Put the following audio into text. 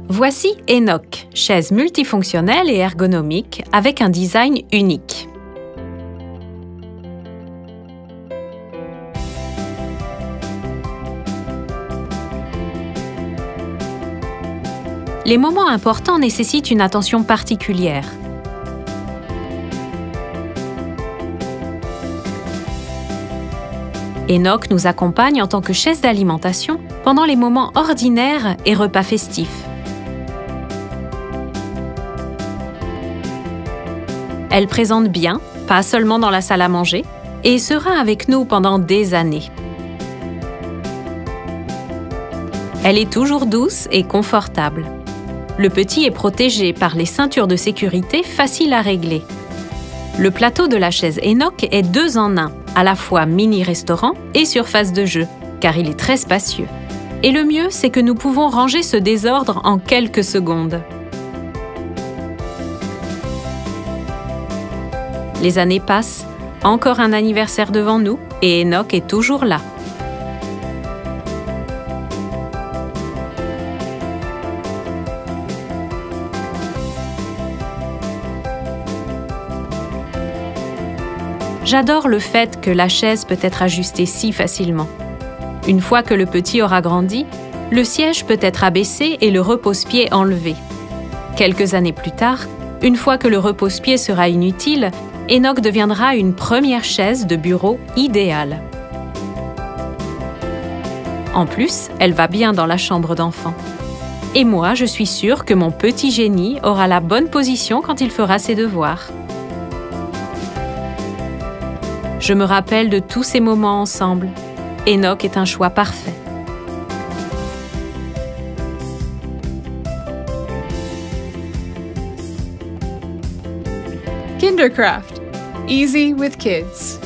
Voici Enoch, chaise multifonctionnelle et ergonomique avec un design unique. Les moments importants nécessitent une attention particulière. Enoch nous accompagne en tant que chaise d'alimentation pendant les moments ordinaires et repas festifs. Elle présente bien, pas seulement dans la salle à manger, et sera avec nous pendant des années. Elle est toujours douce et confortable. Le petit est protégé par les ceintures de sécurité faciles à régler. Le plateau de la chaise Enoch est 2 en 1, à la fois mini-restaurant et surface de jeu, car il est très spacieux. Et le mieux, c'est que nous pouvons ranger ce désordre en quelques secondes. Les années passent, encore un anniversaire devant nous, et Enoch est toujours là. J'adore le fait que la chaise peut être ajustée si facilement. Une fois que le petit aura grandi, le siège peut être abaissé et le repose-pied enlevé. Quelques années plus tard, une fois que le repose-pied sera inutile, Enoch deviendra une première chaise de bureau idéale. En plus, elle va bien dans la chambre d'enfant. Et moi, je suis sûre que mon petit génie aura la bonne position quand il fera ses devoirs. Je me rappelle de tous ces moments ensemble. Enoch est un choix parfait. Kindercraft. Easy with kids.